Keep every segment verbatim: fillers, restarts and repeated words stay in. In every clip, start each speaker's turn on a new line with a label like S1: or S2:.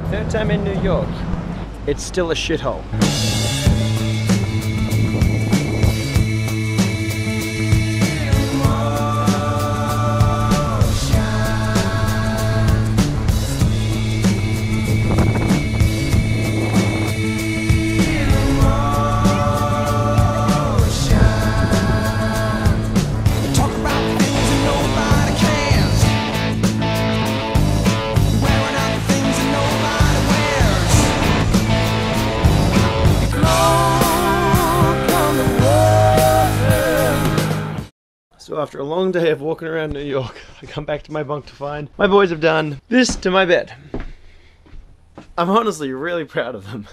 S1: Third time in New York, it's still a shithole. So after a long day of walking around New York, I come back to my bunk to find my boys have done this to my bed. I'm honestly really proud of them.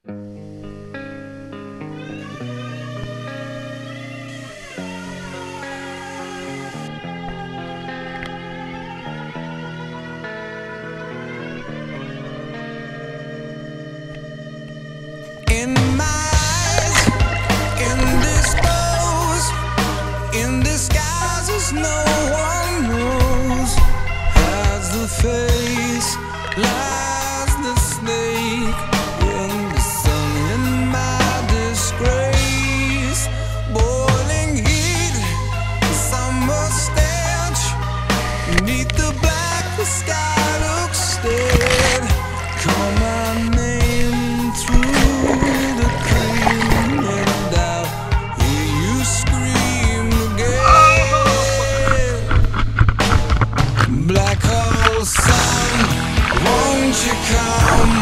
S2: In my eyes, indisposed, in disguises no one knows, has the face, lies the snake, in the sun, in my disgrace, boiling heat, summer stench, beneath the black, the sky looks dead, call my name through the cream and out, hear you scream again. Black hole sun, won't you come,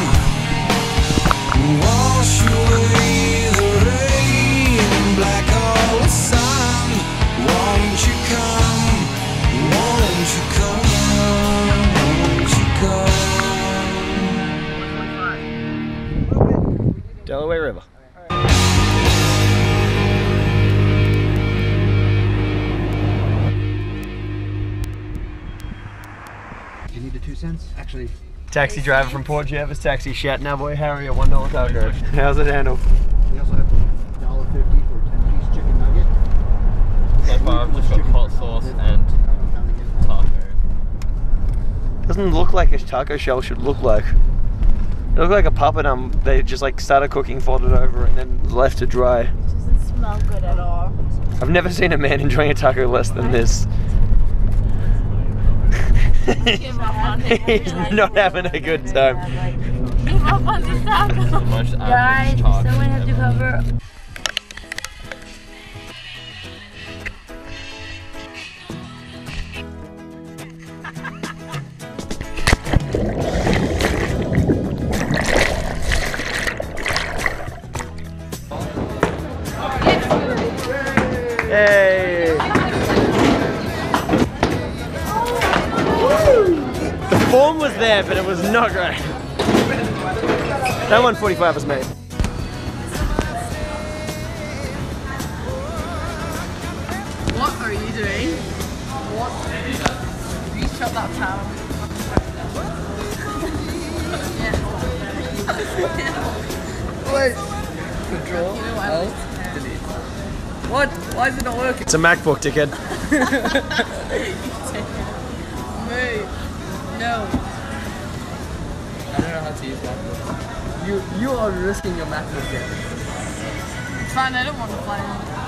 S2: wash away the rain. Black hole sun, won't you come, won't you come, won't you come.
S1: Delaware River.
S3: Do you need the two cents? Actually,
S1: Taxi driver from Port Jervis, taxi shat now boy Harry a one dollar taco. How's it handle?
S3: we also have one dollar fifty for a ten piece chicken nugget.
S4: So far I've just got hot sauce and taco.
S1: Doesn't look like a taco shell should look like. It looked like a puppet um they just like started cooking, folded over and then left to dry.
S5: It doesn't smell good at all.
S1: I've never seen a man enjoying a taco less than this.
S5: Give up on it.
S1: He's not having a good time.
S5: Give up on the taco.
S4: Most
S5: Guys,
S4: average taco
S5: someone have to
S4: ever.
S5: cover.
S1: Hey! The form was there, but it was not great. That one forty-five was made.
S6: What are you doing? What? You shut that town. Wait. Control. L. Delete. What? Why is it not working?
S1: It's a MacBook, dickhead.
S6: Move. No.
S4: I don't know how to use MacBook.
S6: You you are risking your MacBook here. Fine, I don't want to play.